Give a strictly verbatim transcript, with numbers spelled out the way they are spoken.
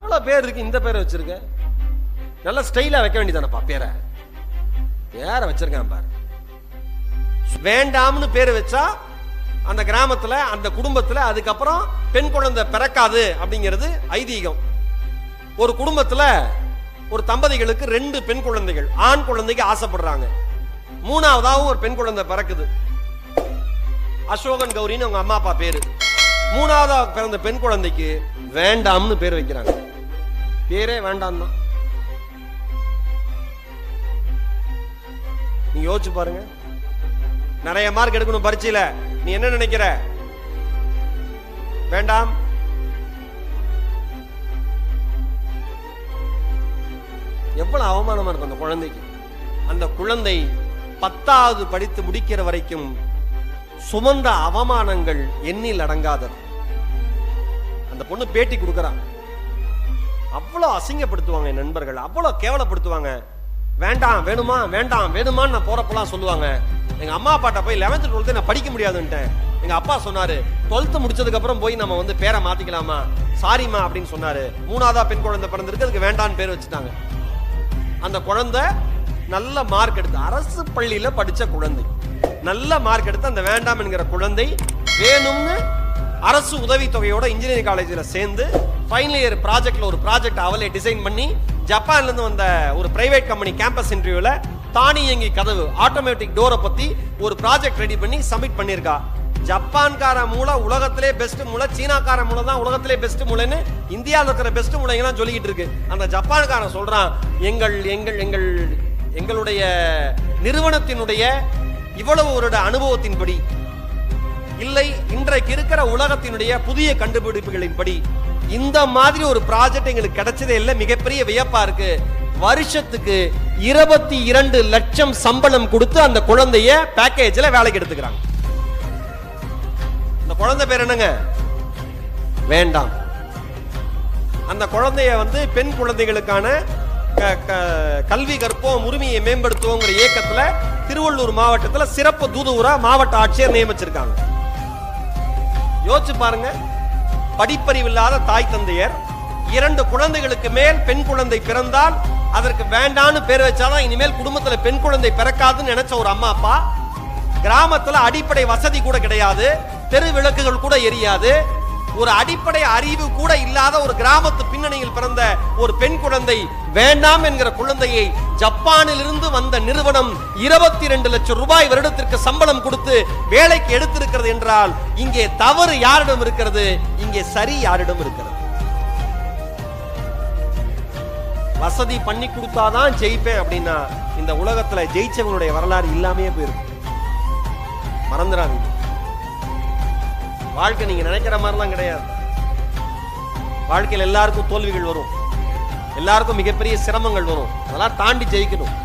எவ்வளவு பேர் இருக்கு இந்த பேரை வச்சிருக்க, நல்ல ஸ்டைலா வைக்க வேண்டியதானப்பா பேரை. பேர வச்சிருக்கான் பாரு. வேண்டாம்னு பேரு வச்சா அந்த கிராமத்துல அந்த குடும்பத்துல அதுக்கப்புறம் பெண் குழந்தை பிறக்காது அப்படிங்கிறது ஐதீகம். ஒரு குடும்பத்துல ஒரு தம்பதிகளுக்கு ரெண்டு பெண் குழந்தைகள், ஆண் குழந்தைக்கு ஆசைப்படுறாங்க. மூணாவதாவும் ஒரு பெண் குழந்தை பிறக்குது. அசோகன் கௌரின்னு அவங்க அம்மா அப்பா பேரு. மூணாவதா பிறந்த பெண் குழந்தைக்கு வேண்டாம்னு பேர் வைக்கிறாங்க. பேரே வேண்டாம் தான். நீங்க யோசிச்சு பாருங்க. நிறைய மார்க் எடுக்கணும் பரீட்சையில, நீ என்ன நினைக்கிற? வேண்டாம். எவ்வளவு அவமானமா இருக்கும் அந்த குழந்தைக்கு. அந்த குழந்தை பத்தாவது படித்து முடிக்கிற வரைக்கும் சுமந்த அவமானங்கள் எண்ணில் அடங்காதது. அந்த பொண்ணு பேட்டி கொடுக்கறான். அவ்வளவு அசிங்கப்படுத்துவாங்க என் நண்பர்கள், அவ்வளவு கேவலப்படுத்துவாங்க. வேண்டாம் வேணுமா வேண்டாம் வேணுமான்னு நான் போறப்பெல்லாம் சொல்லுவாங்க. எங்க அம்மா அப்பாட்ட போய் லெவன்த் டுவெல்த் நான் படிக்க முடியாதுன்ட்டேன். எங்க அப்பா சொன்னாரு, டுவெல்த் முடிச்சதுக்கு அப்புறம் போய் நம்ம வந்து பேரை மாத்திக்கலாமா, சாரிமா அப்படின்னு சொன்னாரு. மூணாவதா பெண் குழந்தை பிறந்திருக்கு, அதுக்கு வேண்டான்னு பேர் வச்சுட்டாங்க. அந்த குழந்தை நல்ல மார்க் எடுத்து அரசு பள்ளியில படிச்ச குழந்தை, நல்ல மார்க் எடுத்து அந்த வேண்டாம் என்கிற குழந்தை வேணும்னு அரசு உதவி தொகையோட இன்ஜினியரிங் காலேஜில் சேர்ந்து ஃபைனல் இயர் ப்ராஜெக்ட்ல ஒரு ப்ராஜெக்ட் அவளே டிசைன் பண்ணி ஜப்பான்ல இருந்து வந்த ஒரு பிரைவேட் கம்பெனி கேம்பஸ் இன்டர்வியூல தானியங்கி கதவு ஆட்டோமேட்டிக் டோரை பத்தி ஒரு ப்ராஜெக்ட் ரெடி பண்ணி சப்மிட் பண்ணிருக்கா. ஜப்பான்கார மூளை உலகத்திலே பெஸ்ட் மூளை, சீனாக்கார மூளை தான் உலகத்திலே பெஸ்ட் மூளைன்னு இந்தியாவில் இருக்கிற பெஸ்ட் மூளைங்கலாம் சொல்லிக்கிட்டு இருக்கு. அந்த ஜப்பான்காரன் சொல்றான், எங்கள் எங்கள் எங்கள் எங்களுடைய நிறுவனத்தினுடைய இவ்வளவு ஒரு அனுபவத்தின்படி இல்லை, இன்றைக்கு இருக்கிற உலகத்தினுடைய புதிய கண்டுபிடிப்புகளின்படி இந்த மாதிரி ஒரு ப்ராஜெக்ட் எங்களுக்கு கிடைச்சதே இல்லை, மிகப்பெரிய வியப்பா இருக்கு. வருஷத்துக்கு இருபத்தி இரண்டு லட்சம் சம்பளம் கொடுத்து அந்த குழந்தைய பேக்கேஜ்ல வேலைக்கு எடுத்துக்கிறாங்க. அந்த குழந்தை பேர் என்னங்க? வேண்டாம். அந்த குழந்தைய வந்து பெண் குழந்தைகளுக்கான கல்வி கற்போம், உரிமையை மேம்படுத்துவோங்கிற இயக்கத்துல திருவள்ளூர் மாவட்டத்தில் சிறப்பு தூதுவரா மாவட்ட ஆட்சியர் நியமிச்சிருக்காங்க. யோசிச்சு பாருங்க. படிப்பறிவு இல்லாத தாய் தந்தையர் இரண்டு குழந்தைகளுக்கு மேல் பெண் குழந்தை பிறந்தால் அதற்கு வேண்டான்னு பேர் வச்சாதான் இனிமேல் குடும்பத்துல பெண் குழந்தை பிறக்காதுன்னு நினைச்ச ஒரு அம்மா அப்பா, கிராமத்துல அடிப்படை வசதி கூட கிடையாது, தெரு விளக்குகள் கூட எரியாது, ஒரு அடிப்படை அறிவு கூட இல்லாத ஒரு கிராமத்து பின்னணியில் பிறந்த ஒரு பெண் குழந்தை வேண்டாம் என்கிற குழந்தையை ஜப்பானில் இருந்து வந்த நிறுவனம் இருபத்தி இரண்டு லட்சம் ரூபாய் வருடத்திற்கு சம்பளம் கொடுத்து வேலைக்கு எடுத்திருக்கிறது என்றால் இங்கே தவறு யாரிடம் இருக்கிறது? இங்கே சரி யாரிடம் இருக்கிறது? வசதி பண்ணி கொடுத்தாதான் ஜெயிப்பேன் அப்படின்னா இந்த உலகத்துல ஜெயிச்சவங்களுடைய வரலாறு இல்லாமே போயிருக்கு. மறந்துடாதீங்க. வாழ்க்கை நீங்க நினைக்கிற மாதிரிலாம் கிடையாது. வாழ்க்கையில் எல்லாருக்கும் தோல்விகள் வரும், எல்லாருக்கும் மிகப்பெரிய சிரமங்கள் வரும். அதெல்லாம் தாண்டி ஜெயிக்கணும்.